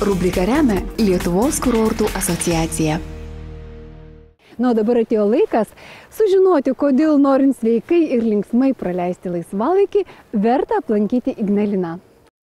Rubriką remia Lietuvos kurortų asociacija. Na, dabar atėjo laikas sužinoti, kodėl norint sveikai ir linksmai praleisti laisvalaikį, verta aplankyti Ignaliną.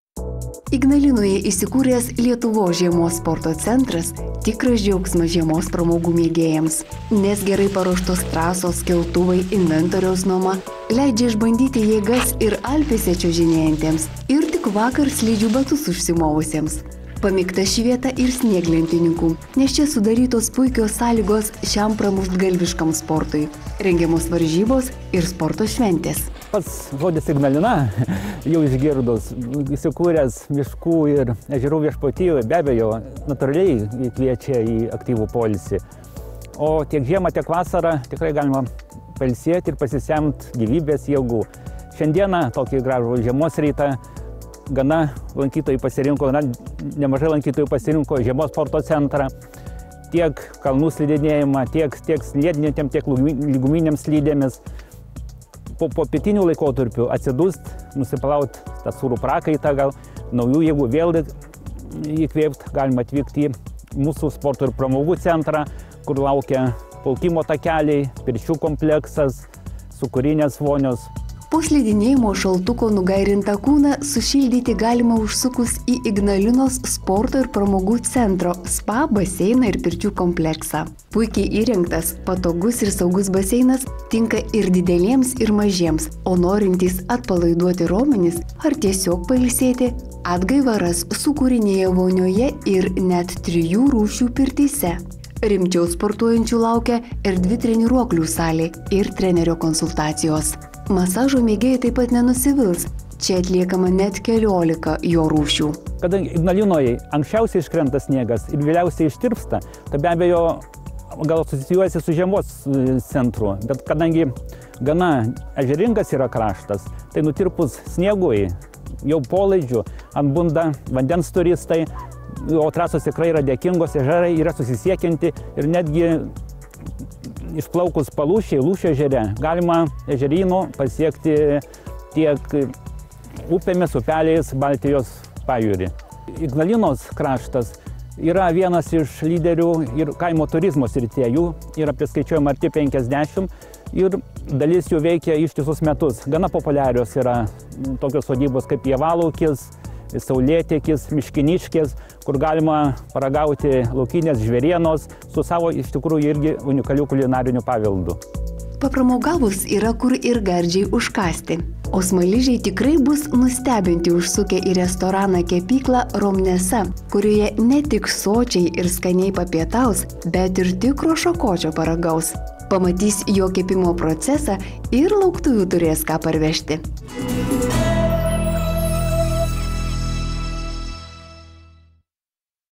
Ignalinoje įsikūręs Lietuvos žiemos sporto centras tikras džiaugsmas žiemos pramogų mėgėjams, nes gerai paruoštos trasos, keltuvai, inventoriaus nuoma leidžia išbandyti jėgas ir Alpėse čiuožinėjantiems ir tik vakar slidžių batus užsimovusiems. Pamėgta ši vieta ir snieglentininkų, nes čia sudarytos puikios sąlygos šiam pramuštgalviškam sportui, rengiamos varžybos ir sporto šventės. Pats žodis Ignalina, jau išgirdus, įsikūręs miškų ir ežerų viešpatyje, be abejo, natūraliai kviečia į aktyvų poilsį. O tiek žiemą, tiek vasarą tikrai galima pailsėti ir pasisemti gyvybės jėgų. Šiandieną tokį gražų žiemos rytą gana lankytojai pasirinko, nemažai lankytojų pasirinko žiemos sporto centrą, tiek kalnų slidinėjimą, tiek sliedinėtėm, tiek lyguminiam slidėmis. Po pietinių laikotarpių atsidust, nusiplaut tą sūrų prakaitą, gal naujų jėgų vėl įkvėpti, galima atvykti į mūsų sporto ir pramogų centrą, kur laukia plaukimo takeliai, pirčių kompleksas, sūkurinės vonios. Po slidinėjimo šaltuko nugairintą kūną sušildyti galima užsukus į Ignalinos sporto ir pramogų centro spa, baseiną ir pirčių kompleksą. Puikiai įrengtas, patogus ir saugus baseinas tinka ir dideliems ir mažiems, o norintys atpalaiduoti raumenis ar tiesiog pailsėti, atgaivą ras sūkurinėje vonioje ir net 3 rūšių pirtyse. Rimčiau sportuojančių laukia erdvi treniruoklių salė ir trenerio konsultacijos. Masažo mėgėjai taip pat nenusivils. Čia atliekama net 14 jo rūšių. Kadangi Ignalinoje anksčiausiai iškrenta sniegas ir vėliausiai ištirpsta, tai be abejo gal asocijuojasi su žiemos centru. Bet kadangi gana ežeringas yra kraštas, tai nutirpus sniegui, jau polaidžių, atbunda vandens turistai, o trasos tikrai yra dėkingos, ežerai yra susisiekianti ir netgi išplaukus Palūšiai, Lūšio ežere, galima ežerynų pasiekti tiek upėmis, upeliais Baltijos pajūrį. Ignalinos kraštas yra vienas iš lyderių ir kaimo turizmo srityje. Jų yra priskaičiuojama arti 50 ir dalis jų veikia ištisus metus. Gana populiarios yra tokios sodybos kaip Pievalaukis, Saulėtekis, Miškiniškės, kur galima paragauti laukinės žvėrienos su savo iš tikrųjų irgi unikalių kulinarinių paveldų. Papramogavus yra kur ir gardžiai užkasti, o smaližiai tikrai bus nustebinti užsukę į restoraną kepyklą Romnesa, kurioje ne tik sočiai ir skaniai papietaus, bet ir tikro šakočio paragaus. Pamatys jo kepimo procesą ir lauktuvių turės ką parvežti.